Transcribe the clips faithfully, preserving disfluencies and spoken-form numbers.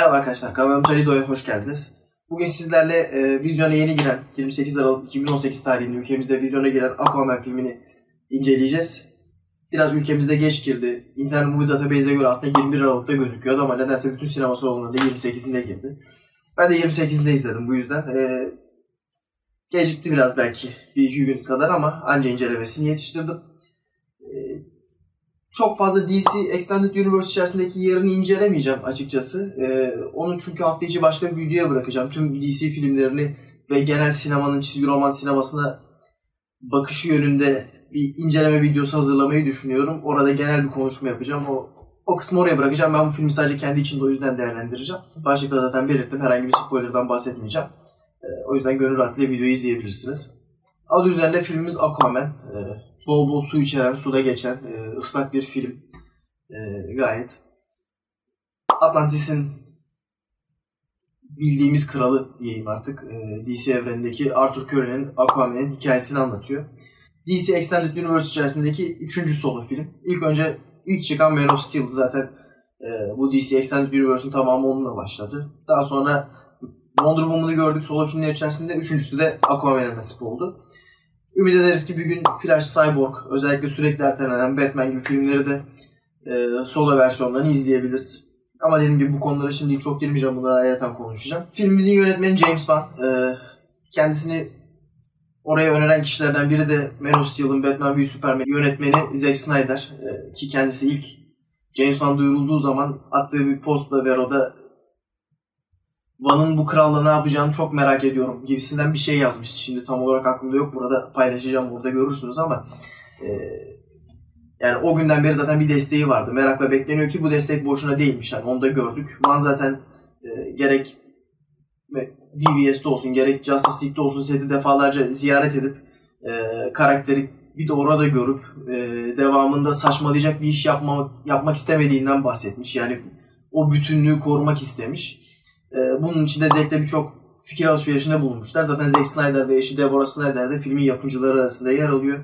Merhaba arkadaşlar, kanalıma Calido'ya hoş geldiniz. Bugün sizlerle e, vizyona yeni giren, yirmi sekiz Aralık iki bin on sekiz tarihinde ülkemizde vizyona giren Aquaman filmini inceleyeceğiz. Biraz ülkemizde geç girdi. Internet Movie Database'e göre aslında yirmi bir Aralık'ta gözüküyordu ama nedense bütün sinema salonlarında yirmi sekizinde girdi. Ben de yirmi sekizinde izledim bu yüzden. E, gecikti biraz belki bir iki gün kadar ama anca incelemesini yetiştirdim. Çok fazla D C Extended Universe içerisindeki yerini incelemeyeceğim açıkçası. Ee, onu çünkü hafta içi başka bir videoya bırakacağım. Tüm D C filmlerini ve genel sinemanın, çizgi roman sinemasına bakışı yönünde bir inceleme videosu hazırlamayı düşünüyorum. Orada genel bir konuşma yapacağım. O, o kısmı oraya bırakacağım. Ben bu filmi sadece kendi içinde o yüzden değerlendireceğim. Başlıkta zaten belirttim. Herhangi bir spoilerdan bahsetmeyeceğim. Ee, o yüzden gönül rahatlığıyla videoyu izleyebilirsiniz. Adı üzerinde filmimiz Aquaman. Ee, Bol bol su içeren, suda geçen, e, ıslak bir film. E, gayet Atlantis'in bildiğimiz kralı diyeyim artık. E, D C evrenindeki Arthur Curry'nin Aquaman'in hikayesini anlatıyor. D C Extended Universe içerisindeki üçüncü solo film. İlk önce ilk çıkan Man of Steel zaten e, bu D C Extended Universe'ın tamamı onunla başladı. Daha sonra Wonder Woman'ı gördük solo filmler içerisinde. Üçüncüsü de Aquaman'e nasip oldu. Ümit ederiz ki bir gün Flash, Cyborg, özellikle sürekli ertelenen Batman gibi filmleri de e, solo versiyonlarını izleyebiliriz. Ama dediğim gibi bu konulara şimdilik çok girmeyeceğim, bunlara ayrıca konuşacağım. Filmimizin yönetmeni James Wan. E, kendisini oraya öneren kişilerden biri de Man of Steel'ın Batman v Superman yönetmeni Zack Snyder. E, ki kendisi ilk James Wan duyurulduğu zaman attığı bir postla Vero'da Van'ın bu kralla ne yapacağını çok merak ediyorum gibisinden bir şey yazmıştı. Şimdi tam olarak aklımda yok. Burada paylaşacağım, burada görürsünüz ama e, yani o günden beri zaten bir desteği vardı. Merakla bekleniyor ki bu destek boşuna değilmiş. Yani onu da gördük. Van zaten e, gerek B V S'te olsun, gerek Justice League'de olsun seti defalarca ziyaret edip e, karakteri bir de orada görüp e, devamında saçmalayacak bir iş yapmak, yapmak istemediğinden bahsetmiş. Yani o bütünlüğü korumak istemiş. Bunun için de Zack'le birçok fikir alışverişinde bulunmuşlar. Zaten Zack Snyder ve eşi Deborah Snyder de filmin yapımcıları arasında yer alıyor.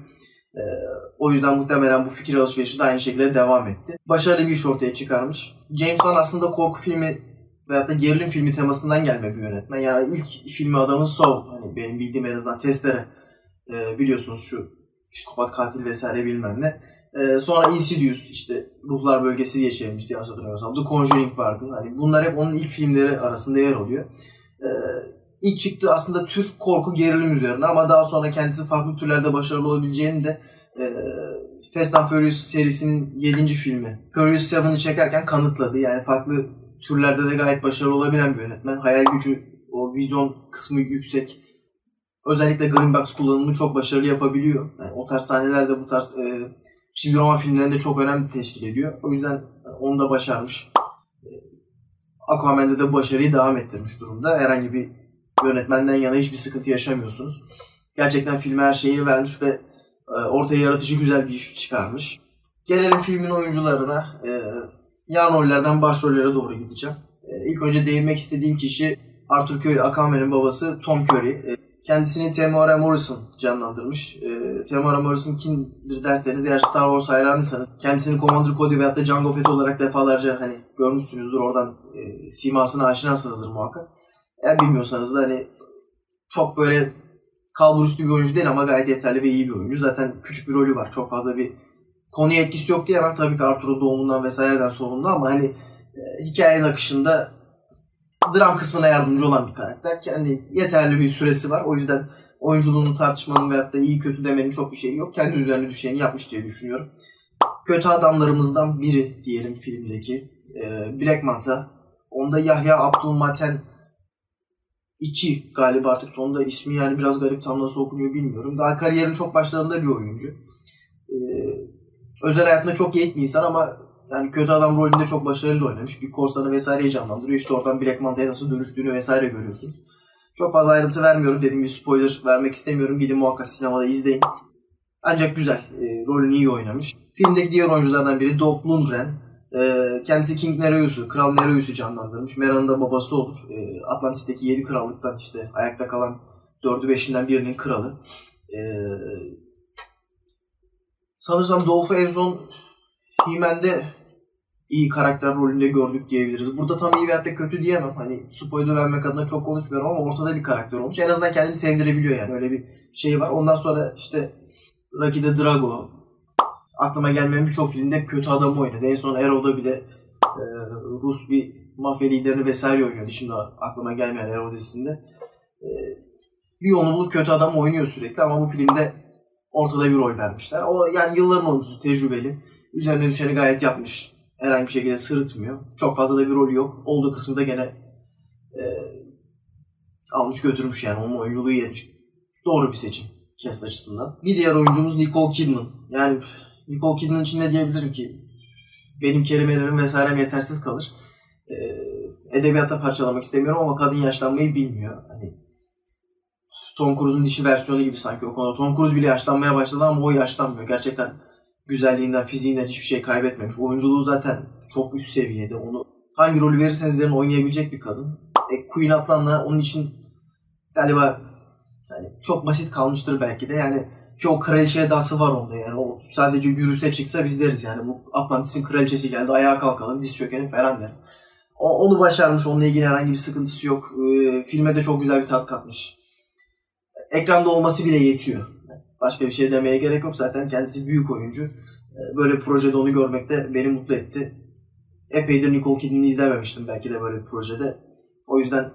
O yüzden muhtemelen bu fikir alışverişi de aynı şekilde devam etti. Başarılı bir iş ortaya çıkarmış. James Wan aslında korku filmi veyahut da gerilim filmi temasından gelme bir yönetmen. Yani ilk filmi adamın Saw, hani benim bildiğim en azından Testere, biliyorsunuz şu psikopat katil vesaire bilmem ne. Ee, sonra Insidious, işte Ruhlar Bölgesi diye çevirmişti yanlış hatırlamıyorsam. The Conjuring vardı. Hani bunlar hep onun ilk filmleri arasında yer alıyor. Ee, ilk çıktığı aslında tür korku gerilim üzerine ama daha sonra kendisi farklı türlerde başarılı olabileceğini de e, Fast and Furious serisinin yedinci filmi Furious yediyi çekerken kanıtladı. Yani farklı türlerde de gayet başarılı olabilen bir yönetmen. Hayal gücü, o vizyon kısmı yüksek. Özellikle Green Box kullanımını çok başarılı yapabiliyor. Yani o tarz sahnelerde bu tarz e, çizgi roman filmlerinde çok önemli teşkil ediyor. O yüzden onu da başarmış. Aquaman'de de başarıyı devam ettirmiş durumda. Herhangi bir yönetmenden yana hiçbir sıkıntı yaşamıyorsunuz. Gerçekten filme her şeyini vermiş ve ortaya yaratıcı güzel bir iş çıkarmış. Gelelim filmin oyuncularına. Yan rollerden başrollere doğru gideceğim. İlk önce değinmek istediğim kişi Arthur Curry, Aquaman'ın babası Tom Curry. Kendisini Temuera Morrison canlandırmış. E, Temuera Morrison kimdir derseniz, eğer Star Wars hayranıysanız kendisini Commander Cody veyahut da Jango Fett olarak defalarca hani görmüşsünüzdür. Oradan e, simasına aşinasınızdır muhakkak. Eğer bilmiyorsanız da hani çok böyle kalburüstü bir oyuncu değil ama gayet yeterli ve iyi bir oyuncu. Zaten küçük bir rolü var. Çok fazla bir konuya etkisi yok diyemem. Tabii ki Arthur'un doğumundan vesaireden sorumlu ama hani e, hikayenin akışında dram kısmına yardımcı olan bir karakter. Kendi yeterli bir süresi var. O yüzden oyunculuğunu tartışmanın veyahut da iyi kötü demenin çok bir şeyi yok. Kendi üzerine düşeni yapmış diye düşünüyorum. Kötü adamlarımızdan biri diyelim filmdeki. Ee, Black Manta. Onda Yahya Abdülmaten iki galiba artık sonunda ismi, yani biraz garip, tam nasıl okunuyor bilmiyorum. Daha kariyerin çok başlarında bir oyuncu. Ee, özel hayatında çok geyik bir insan ama yani kötü adam rolünde çok başarılı oynamış. Bir korsanı vesaireyi canlandırıyor. İşte oradan Black Manta'ya nasıl dönüştüğünü vesaire görüyorsunuz. Çok fazla ayrıntı vermiyorum. Dediğim gibi spoiler vermek istemiyorum. Gidin muhakkak sinemada izleyin. Ancak güzel. E, rolünü iyi oynamış. Filmdeki diğer oyunculardan biri Dolph Lundgren. E, kendisi King Nereus'u, Kral Nereus'u canlandırmış. Mera'nın da babası olur. E, Atlantis'teki yedi krallıktan işte ayakta kalan dördü beşinden birinin kralı. E, sanırsam Dolph en son He-Man'de iyi karakter rolünde gördük diyebiliriz. Burada tam iyi veyahut da kötü diyemem. Hani spoiler vermek adına çok konuşmuyorum ama ortada bir karakter olmuş. En azından kendini sevdirebiliyor yani. Öyle bir şey var. Ondan sonra işte Rocky'de Drago, aklıma gelmeyen birçok filmde kötü adamı oynadı. En son Arrow'da bile e, Rus bir mafya liderini vesaire oynuyordu. Şimdi aklıma gelmeyen Arrow dizisinde. E, bir yolunu bulup kötü adam oynuyor sürekli ama bu filmde ortada bir rol vermişler. O yani yılların oyuncusu, tecrübeli. Üzerine düşeni gayet yapmış. Herhangi bir şekilde sırıtmıyor. Çok fazla da bir rolü yok. Olduğu kısımda gene e, almış götürmüş yani. Onun oyunculuğu yemiş. Doğru bir seçim cast açısından. Bir diğer oyuncumuz Nicole Kidman. Yani Nicole Kidman için ne diyebilirim ki? Benim kelimelerim vesairem yetersiz kalır. E, edebiyatta parçalamak istemiyorum ama kadın yaşlanmayı bilmiyor. Hani Tom Cruise'un dişi versiyonu gibi sanki o konuda. Tom Cruise bile yaşlanmaya başladı ama o yaşlanmıyor. Gerçekten güzelliğinden, fiziğinden hiçbir şey kaybetmemiş. Oyunculuğu zaten çok üst seviyede. Onu hangi rolü verirseniz verin oynayabilecek bir kadın. E, Queen Atlan'la onun için galiba yani çok basit kalmıştır belki de. Yani ki o kraliçe edası var onda yani. O sadece yürüse çıksa biz deriz yani. Bu Atlantis'in kraliçesi geldi, ayağa kalkalım, diz çökelim falan deriz. O, onu başarmış. Onunla ilgili herhangi bir sıkıntısı yok. E, filme de çok güzel bir tat katmış. Ekranda olması bile yetiyor. Başka bir şey demeye gerek yok. Zaten kendisi büyük oyuncu. Böyle bir projede onu görmek de beni mutlu etti. Epeydir Nicole Kidman'ı izlememiştim belki de böyle bir projede. O yüzden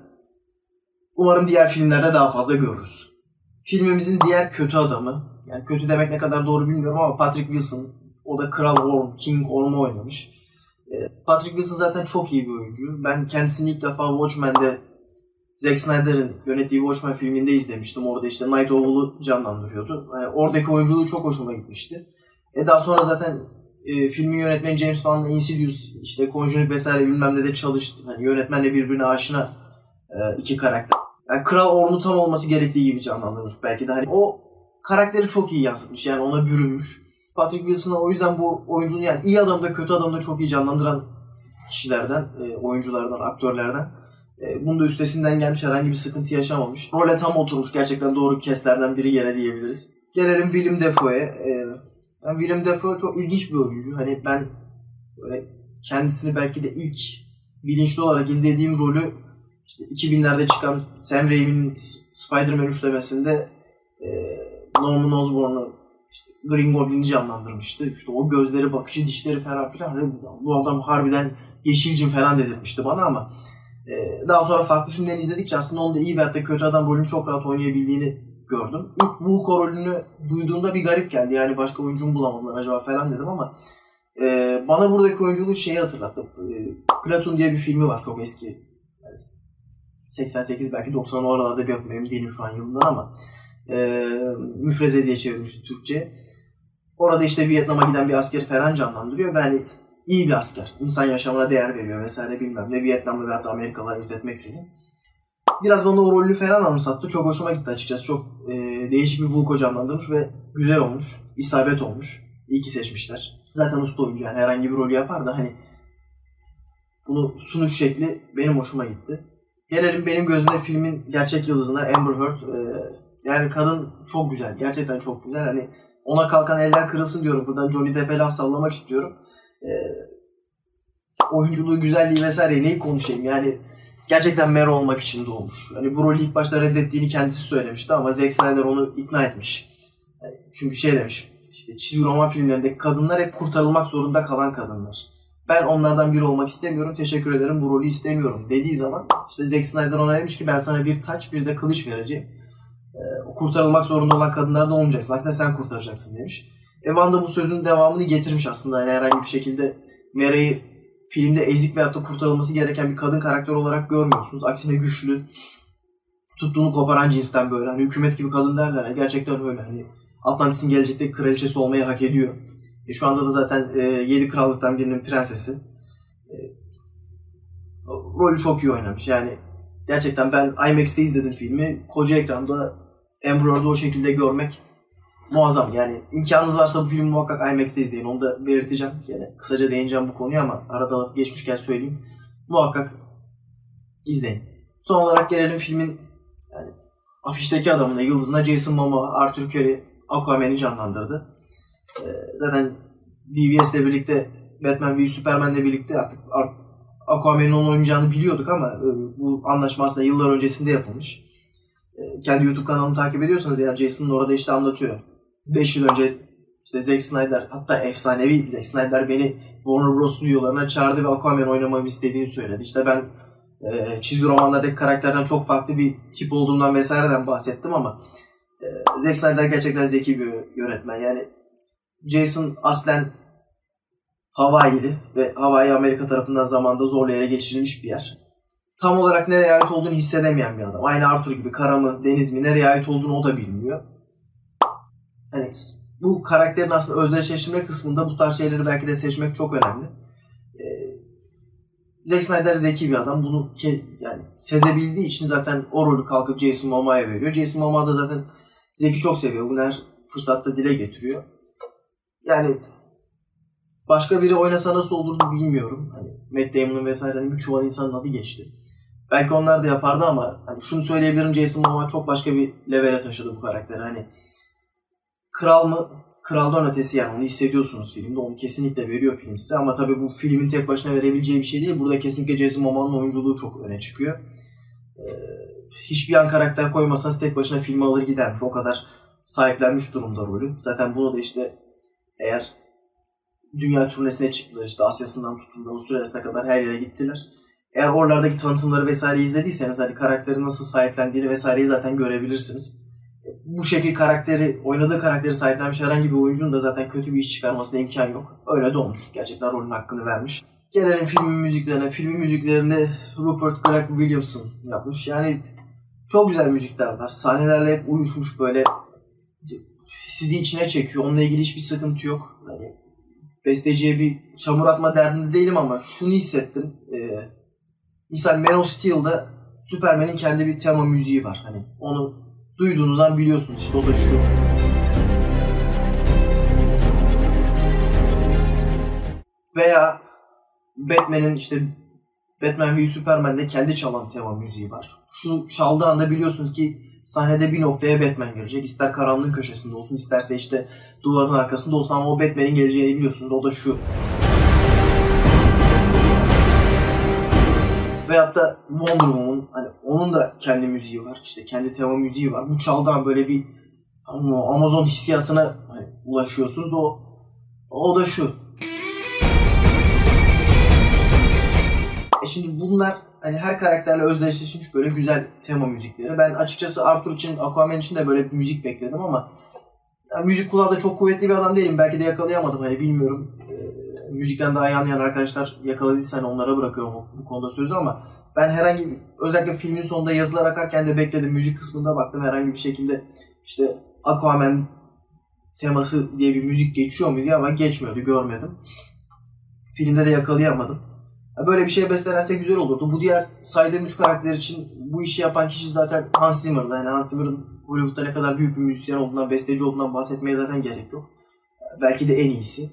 umarım diğer filmlerde daha fazla görürüz. Filmimizin diğer kötü adamı, yani kötü demek ne kadar doğru bilmiyorum ama Patrick Wilson. O da Kral Orm, King Orm'u oynamış. Patrick Wilson zaten çok iyi bir oyuncu. Ben kendisini ilk defa Watchmen'de Zack Snyder'ın yönettiği Watchmen filminde izlemiştim. Orada işte Night Owl'u canlandırıyordu. Yani oradaki oyunculuğu çok hoşuma gitmişti. E daha sonra zaten e, filmin yönetmeni James Wan'la Insidious, işte Conjuring vesaire bilmem ne de çalıştı. Hani yönetmenle birbirine aşina e, iki karakter. Yani Kral Orm'u tam olması gerektiği gibi canlandırmış belki de. Hani o karakteri çok iyi yansıtmış. Yani ona bürünmüş. Patrick Wilson'a o yüzden bu oyunculuğu yani iyi adamı da kötü adamı da çok iyi canlandıran kişilerden, e, oyunculardan, aktörlerden. Bunun da üstesinden gelmiş, herhangi bir sıkıntı yaşamamış. Role tam oturmuş, gerçekten doğru keslerden biri gene diyebiliriz. Gelelim Willem Dafoe'ye. Yani Willem Dafoe çok ilginç bir oyuncu. Hani ben böyle kendisini belki de ilk bilinçli olarak izlediğim rolü işte iki binlerde çıkan Sam Raimi'nin Spider-Man üçlemesinde Norman Osborn'u işte Green Goblin'i canlandırmıştı. İşte o gözleri, bakışı, dişleri falan filan. Bu adam harbiden Yeşilcin falan dedirtmişti bana ama daha sonra farklı filmlerini izledikçe aslında onun da iyi veyahut da kötü adam rolünü çok rahat oynayabildiğini gördüm. İlk Vulko rolünü duyduğumda bir garip geldi. Yani başka oyuncu mu bulamadılar acaba falan dedim ama e, bana buradaki oyunculuğu şeyi hatırlattı. E, Platoon diye bir filmi var, çok eski. Yani seksen sekiz belki doksan o aralarda bir yapım, emin değilim şu an yılından ama e, Müfreze diye çevirmişti Türkçe. Orada işte Vietnam'a giden bir askeri falan canlandırıyor ve hani İyi bir asker. İnsan yaşamına değer veriyor vesaire bilmem ne. Vietnamlı veya da Amerikalı ayırt etmeksizin. Biraz bana o rolünü falan anımsattı. Çok hoşuma gitti açıkçası. Çok e, değişik bir Vulko canlandırmış ve güzel olmuş. İsabet olmuş. İyi ki seçmişler. Zaten usta oyuncu yani herhangi bir rolü yapar da hani bunu sunuş şekli benim hoşuma gitti. Gelelim benim gözümde filmin gerçek yıldızına, Amber Heard. E, yani kadın çok güzel. Gerçekten çok güzel. Hani ona kalkan eller kırılsın diyorum. Buradan Johnny Depp'e laf sallamak istiyorum. E, oyunculuğu, güzelliği vesaire neyi konuşayım yani gerçekten Mary olmak için doğmuş. Hani bu rolü ilk başta reddettiğini kendisi söylemişti ama Zack Snyder onu ikna etmiş. Yani çünkü şey demiş, işte çizgi roman filmlerindeki kadınlar hep kurtarılmak zorunda kalan kadınlar. Ben onlardan biri olmak istemiyorum, teşekkür ederim, bu rolü istemiyorum dediği zaman işte Zack Snyder ona demiş ki ben sana bir taç bir de kılıç vereceğim. Ee, kurtarılmak zorunda olan kadınlar da olmayacaksın. Aksine sen kurtaracaksın demiş. E Van da bu sözün devamını getirmiş aslında. Yani herhangi bir şekilde Mary'i filmde ezik veyahut da kurtarılması gereken bir kadın karakter olarak görmüyorsunuz. Aksine güçlü, tuttuğunu koparan cinsten böyle. Hani hükümet gibi kadın derler. Yani gerçekten öyle. Hani Atlantis'in gelecekteki kraliçesi olmayı hak ediyor. E şu anda da zaten e, yedi krallıktan birinin prensesi. E, rolü çok iyi oynamış. Yani gerçekten ben IMAX'te izledim filmi. Koca ekranda Amber Heard'ı o şekilde görmek muazzam. Yani imkanınız varsa bu filmi muhakkak IMAX'te izleyin. Onu da belirteceğim. Yani kısaca değineceğim bu konuya ama arada lafı geçmişken söyleyeyim. Muhakkak izleyin. Son olarak gelelim filmin yani afişteki adamına, yıldızına. Jason Momoa, Arthur Curry Aquaman'i canlandırdı. Ee, zaten B V S'le birlikte Batman v Superman'le birlikte artık Aquaman'ın onu oynayacağını biliyorduk ama e, bu anlaşma aslında yıllar öncesinde yapılmış. E, kendi YouTube kanalımı takip ediyorsanız eğer Jason'ın orada işte anlatıyor. beş yıl önce işte Zack Snyder, hatta efsanevi Zack Snyder beni Warner Bros. Stüdyolarına çağırdı ve Aquaman oynamamı istediğini söyledi. İşte ben e, çizgi romanlardaki karakterden çok farklı bir tip olduğundan vesaireden bahsettim ama e, Zack Snyder gerçekten zeki bir yönetmen. Yani Jason aslen Hawaii'li ve Hawaii Amerika tarafından zamanda zorla ele geçirilmiş bir yer. Tam olarak nereye ait olduğunu hissedemeyen bir adam. Aynı Arthur gibi kara mı, deniz mi, nereye ait olduğunu o da bilmiyor. Hani bu karakterin aslında özdeşleştirme kısmında bu tarz şeyleri belki de seçmek çok önemli. Ee, Zack Snyder zeki bir adam. Bunu ke- yani sezebildiği için zaten o rolü kalkıp Jason Momoa'ya veriyor. Jason Momoa da zaten Zack'i çok seviyor. Bunu her fırsatta dile getiriyor. Yani başka biri oynasa nasıl olurdu bilmiyorum. Hani Matt Damon'ın vesairenin bir çuval insanın adı geçti. Belki onlar da yapardı ama hani şunu söyleyebilirim, Jason Momoa çok başka bir levele taşıdı bu karakteri. Hani kral mı? Kraldan ötesi, yani onu hissediyorsunuz filmde. Onu kesinlikle veriyor film size ama tabii bu filmin tek başına verebileceği bir şey değil. Burada kesinlikle Jason Momoa'nın oyunculuğu çok öne çıkıyor. Ee, hiçbir yan karakter koymasanız tek başına filmi alır gidermiş. O kadar sahiplenmiş durumda rolü. Zaten bunu da işte eğer dünya turnesine çıktılar, işte Asya'sından tutun da Avustralya'sına kadar her yere gittiler. Eğer oralardaki tanıtımları vesaire izlediyseniz hani karakterin nasıl sahiplendiğini vesaireyi zaten görebilirsiniz. Bu şekil karakteri, oynadığı karakteri sahiplenmiş herhangi bir oyuncunun da zaten kötü bir iş çıkarmasına imkan yok. Öyle de olmuş. Gerçekten rolün hakkını vermiş. Gelelim filmin müziklerine. Filmin müziklerini Rupert Gregg Williamson yapmış. Yani çok güzel müzikler var. Sahnelerle hep uyuşmuş, böyle sizi içine çekiyor. Onunla ilgili hiçbir sıkıntı yok. Yani besteciye bir çamur atma derdinde değilim ama şunu hissettim. Ee, misal Man of Steel'da Superman'in kendi bir tema müziği var. Hani onu duyduğunuz an biliyorsunuz, işte o da şu. Veya Batman'in işte Batman v Superman'de kendi çalan tema müziği var. Şu çaldığı anda biliyorsunuz ki sahnede bir noktaya Batman gelecek. İster karanlığın köşesinde olsun, isterse işte duvarın arkasında olsun ama o Batman'in geleceğini biliyorsunuz. O da şu. Veyahut da Wonder Woman, hani onun da kendi müziği var. İşte kendi tema müziği var. Bu çaldığı an böyle bir Amazon hissiyatına hani ulaşıyorsunuz. O o da şu. E şimdi bunlar hani her karakterle özdeşleşmiş böyle güzel tema müzikleri. Ben açıkçası Arthur için, Aquaman için de böyle bir müzik bekledim ama yani müzik kulağı da çok kuvvetli bir adam değilim. Belki de yakalayamadım, hani bilmiyorum. Ee, müzikten daha iyi anlayan arkadaşlar yakaladıysa hani onlara bırakıyorum bu, bu konuda sözü ama ben herhangi bir, özellikle filmin sonunda yazılar akarken de bekledim. Müzik kısmında baktım, herhangi bir şekilde işte Aquaman teması diye bir müzik geçiyor muydu ama geçmiyordu, görmedim. Filmde de yakalayamadım. Böyle bir şeye beslenirse güzel olurdu. Bu diğer saydığım üç karakter için bu işi yapan kişi zaten Hans Zimmer'dı. Yani Hans Zimmer'ın Hollywood'da ne kadar büyük bir müzisyen olduğundan, besteci olduğundan bahsetmeye zaten gerek yok. Belki de en iyisi.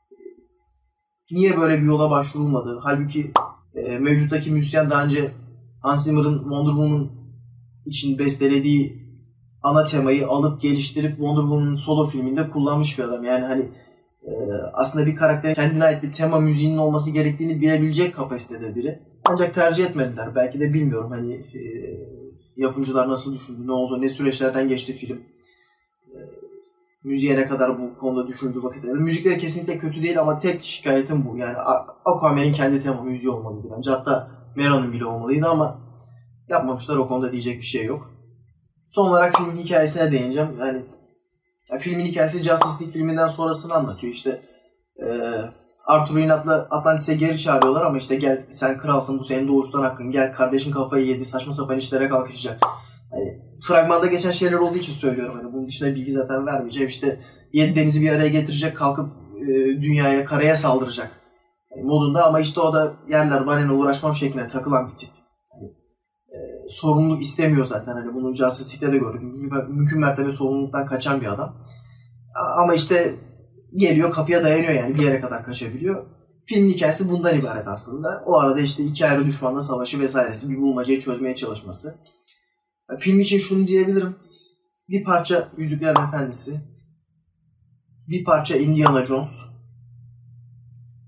Niye böyle bir yola başvurulmadı? Halbuki e, mevcuttaki müzisyen daha önce Hans Zimmer'ın Wonder Woman için bestelediği ana temayı alıp geliştirip Wonder Woman'ın solo filminde kullanmış bir adam. Yani hani e, aslında bir karakterin kendine ait bir tema müziğinin olması gerektiğini bilebilecek kapasitede biri. Ancak tercih etmediler. Belki de bilmiyorum hani e, yapımcılar nasıl düşündü, ne oldu, ne süreçlerden geçti film. E, müziğe ne kadar bu konuda düşündüğü vakit. Müzikleri kesinlikle kötü değil ama tek şikayetim bu. Yani Aquaman'in kendi tema müziği olmalıydı bence. Hatta Mera'nın bile olmalıydı ama yapmamışlar, o konuda diyecek bir şey yok. Son olarak filmin hikayesine değineceğim. Yani ya filmin hikayesi Justice League filminden sonrasını anlatıyor. İşte e, Arthur'u inatla Atlantis'e geri çağırıyorlar ama işte gel sen kralsın, bu senin doğuştan hakkın, gel kardeşin kafayı yedi, saçma sapan işlere kalkışacak. Hani fragmanda geçen şeyler olduğu için söylüyorum. Hani bunun dışında bilgi zaten vermeyeceğim. İşte yedi denizi bir araya getirecek, kalkıp e, dünyaya, karaya saldıracak yani modunda ama işte o da yerler bana uğraşmam şeklinde takılan bir tip. Hani, e, sorumluluk istemiyor zaten. Hani bunu Justice League'de de gördük. Mümkün, mümkün mertebe sorumluluktan kaçan bir adam. Ama işte geliyor, kapıya dayanıyor, yani bir yere kadar kaçabiliyor. Filmin hikayesi bundan ibaret aslında. O arada işte iki ayrı düşmanla savaşı vesairesi, bir bulmacayı çözmeye çalışması. Film için şunu diyebilirim. Bir parça Yüzüklerin Efendisi, bir parça Indiana Jones.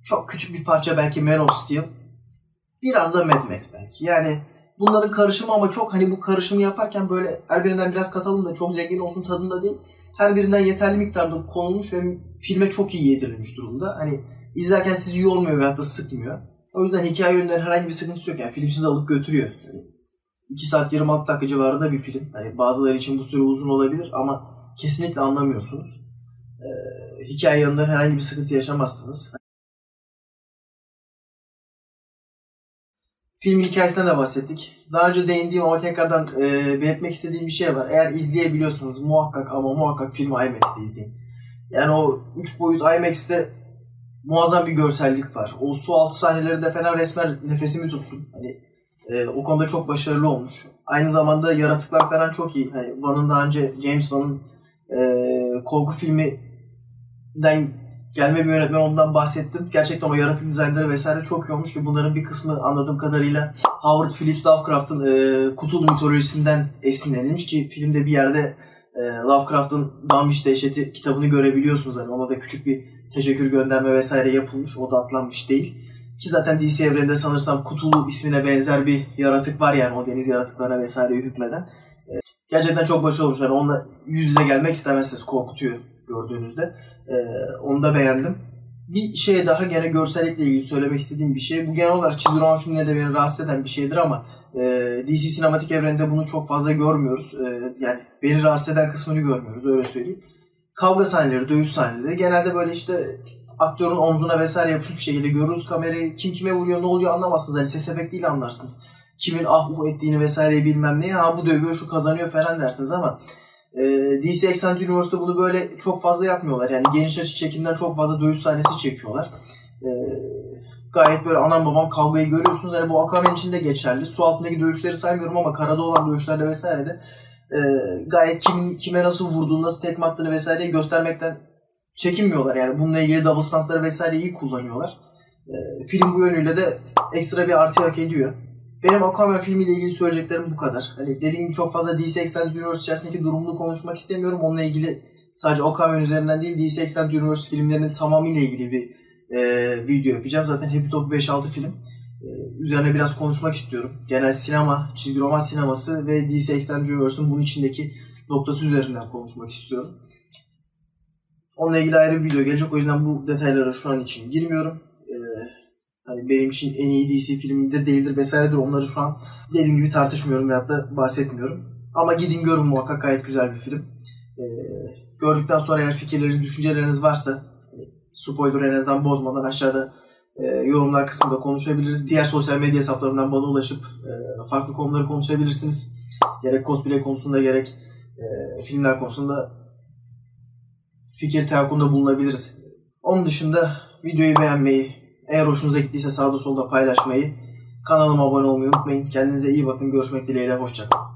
Çok küçük bir parça belki Man of Steel. Biraz da Mad Max belki. Yani bunların karışımı ama çok hani bu karışımı yaparken böyle her birinden biraz katalım da çok zengin olsun tadında değil. Her birinden yeterli miktarda konulmuş ve filme çok iyi yedirilmiş durumda. Hani izlerken sizi yormuyor veyahut da sıkmıyor. O yüzden hikaye yönünden herhangi bir sıkıntısı yok. Yani film sizi alıp götürüyor. Yani iki saat yirmi altı dakika civarında bir film. Hani bazıları için bu süre uzun olabilir ama kesinlikle anlamıyorsunuz. Ee, hikaye yönünden herhangi bir sıkıntı yaşamazsınız. Filmin hikayesinden de bahsettik. Daha önce değindiğim ama tekrardan e, belirtmek istediğim bir şey var. Eğer izleyebiliyorsanız muhakkak ama muhakkak filmi IMAX'te izleyin. Yani o üç boyut IMAX'te muazzam bir görsellik var. O su altı sahnelerinde falan resmen nefesimi tuttum. Hani e, o konuda çok başarılı olmuş. Aynı zamanda yaratıklar falan çok iyi. Hani Van'ın daha önce James Wan'ın e, korku filminden gelme bir yönetmen olduğundan bahsettim. Gerçekten o yaratık dizaynları vesaire çok iyi olmuş ki bunların bir kısmı anladığım kadarıyla Howard Phillips Lovecraft'ın e, Cthulhu mitolojisinden esinlenilmiş ki filmde bir yerde e, Lovecraft'ın Dunwich Dehşeti kitabını görebiliyorsunuz. Hani ona da küçük bir teşekkür gönderme vesaire yapılmış. O da atlanmış değil. Ki zaten D C evreninde sanırsam Cthulhu ismine benzer bir yaratık var yani o deniz yaratıklarına vesaireye hükmeden. E, gerçekten çok başarılı olmuş. Yani onunla yüz yüze gelmek istemezsiniz. Korkutuyor gördüğünüzde. Ee, onu da beğendim. Bir şey daha gene görsellikle ilgili söylemek istediğim bir şey. Bu genel olarak çizgi roman filmlerinde beni rahatsız eden bir şeydir ama e, D C sinematik evreninde bunu çok fazla görmüyoruz. E, yani beni rahatsız eden kısmını görmüyoruz öyle söyleyeyim. Kavga sahneleri, dövüş sahneleri genelde böyle işte aktörün omzuna vesaire yapışmış bir şekilde görürüz kamerayı. Kim kime vuruyor ne oluyor anlamazsınız. Hani ses efektiyle anlarsınız. Kimin ah uh ettiğini vesaireyi bilmem neyi. Ha bu dövüyor şu kazanıyor falan dersiniz ama D C Extended Universe'da bunu böyle çok fazla yapmıyorlar. Yani geniş açı çekimden çok fazla dövüş sahnesi çekiyorlar. Ee, gayet böyle anam babam kavgayı görüyorsunuz. Yani bu Aquaman için de geçerli. Su altındaki dövüşleri saymıyorum ama karada olan dövüşlerde vesaire de e, gayet kimin kime nasıl vurduğunu, nasıl tekme attığını vesaireyi göstermekten çekinmiyorlar. Yani bununla ilgili double stuntları vesaire iyi kullanıyorlar. E, film bu yönüyle de ekstra bir artı hak ediyor. Benim Aquaman filmiyle ilgili söyleyeceklerim bu kadar. Hani dediğim gibi çok fazla D C Extended Universe içerisindeki durumunu konuşmak istemiyorum. Onunla ilgili sadece Aquaman üzerinden değil D C Extended Universe filmlerinin tamamıyla ilgili bir e, video yapacağım. Zaten Happy Top beş altı film. E, üzerine biraz konuşmak istiyorum. Genel sinema, çizgi roman sineması ve D C Extended Universe'ın bunun içindeki noktası üzerinden konuşmak istiyorum. Onunla ilgili ayrı bir video gelecek. O yüzden bu detaylara şu an için girmiyorum. Hani benim için en iyi D C filminde değildir vesairedir. Onları şu an dediğim gibi tartışmıyorum veyahut da bahsetmiyorum. Ama gidin görün muhakkak gayet güzel bir film. Ee, gördükten sonra eğer fikirleriniz, düşünceleriniz varsa spoiler en azından bozmadan aşağıda e, yorumlar kısmında konuşabiliriz. Diğer sosyal medya hesaplarımdan bana ulaşıp e, farklı konuları konuşabilirsiniz. Gerek cosplay konusunda gerek e, filmler konusunda fikir teyakkunda bulunabiliriz. Onun dışında videoyu beğenmeyi, eğer hoşunuza gittiyse sağda solda paylaşmayı, kanalıma abone olmayı unutmayın. Kendinize iyi bakın. Görüşmek dileğiyle. Hoşça kalın.